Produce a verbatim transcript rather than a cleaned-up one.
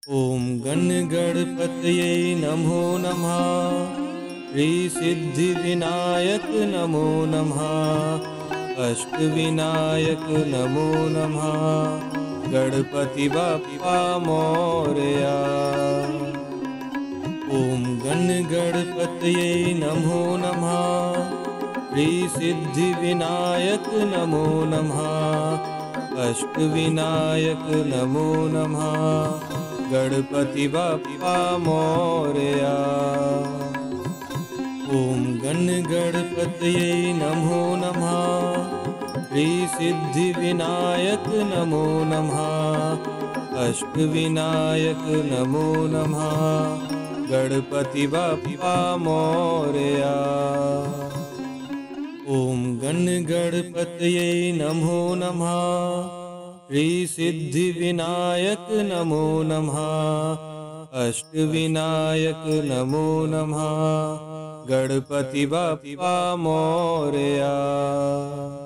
ओम गण गणपतये नमो नमः। श्री सिद्धि विनायक नमो नमः। अष्ट विनायक नमो नमः। गणपति बप्पा मोरया। ओम गण गणपतये नमो नमः। श्री सिद्धि विनायक नमो नमः। अष्ट विनायक नमो नमः। गणपति बप्पा मोरया। ओम गण गणपतये नमो नमः। श्री सिद्धि विनायक नमो नमः। अष्ट विनायक नमो नमः। गणपति बप्पा मोरया। ओम गण गणपतये नमो नमः। श्री सिद्धि विनायक नमो नमः। अष्ट विनायक नमो नमः। गणपति बप्पा मोरया।